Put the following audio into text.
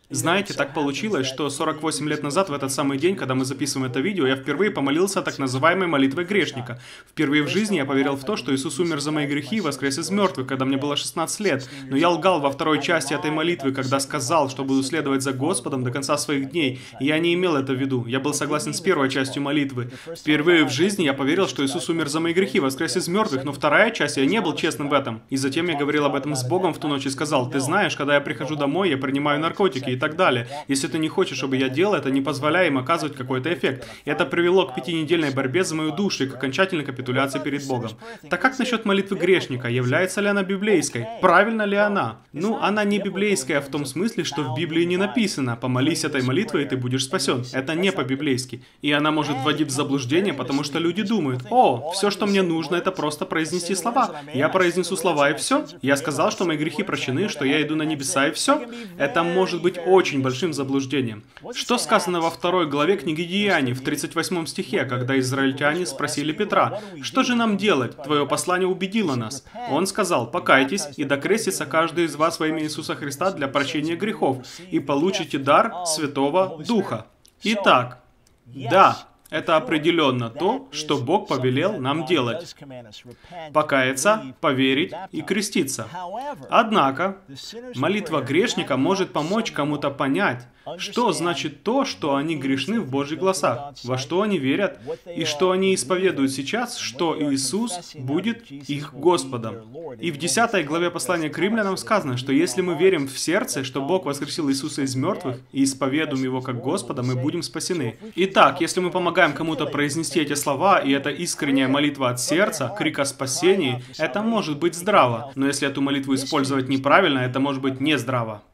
Знаете, так получилось, что 48 лет назад, в этот самый день, когда мы записываем это видео, я впервые помолился так называемой молитвой грешника. Впервые в жизни я поверил в то, что Иисус умер за мои грехи и воскрес из мертвых, когда мне было 16 лет. Но я лгал во второй части этой молитвы, когда сказал, что буду следовать за Господом до конца своих дней. И я не имел это в виду. Я был согласен с первой частью молитвы. Впервые в жизни я поверил, что Иисус умер за мои грехи, воскрес из мертвых, но вторая часть, я не был честным в этом. И затем я говорил об этом с Богом в ту ночь и сказал: ты знаешь, когда я прихожу домой, я принимаю наркотики и так далее. Если ты не хочешь, чтобы я делал это, не позволяй им оказывать какой-то эффект. И это привело к 5-недельной борьбе за мою душу и к окончательной капитуляции перед Богом. Так как насчет молитвы грешника? Является ли она библейской? Правильно ли она? Ну, она не библейская в том смысле, что в Библии не написано: «Помолись этой молитвой, и ты будешь спасен». Это не по-библейски. И она может вводить в заблуждение, потому что люди думают: «О, все, что мне нужно, это просто произнести слова. Я произнесу слова, и все. Я сказал, что мои грехи прощены, что я иду на небеса, и все». Это может быть очень большим заблуждением. Что сказано во 2 главе книги Деяний, в 38 стихе, когда израильтяне спросили Петра: «Что же нам делать? Твое послание убедило нас». Он сказал: «Покайтесь, и докрестится каждый из вас во имя Иисуса Христа для прощения грехов, и получите дар Святого Духа». Итак, да, это определенно то, что Бог повелел нам делать. Покаяться, поверить и креститься. Однако, молитва грешника может помочь кому-то понять, что значит то, что они грешны в Божьих глазах, во что они верят, и что они исповедуют сейчас, что Иисус будет их Господом. И в 10 главе послания к римлянам сказано, что если мы верим в сердце, что Бог воскресил Иисуса из мертвых, и исповедуем Его как Господа, мы будем спасены. Итак, если мы помогаем кому-то произнести эти слова, и это искренняя молитва от сердца, крик о спасении, это может быть здраво. Но если эту молитву использовать неправильно, это может быть нездраво.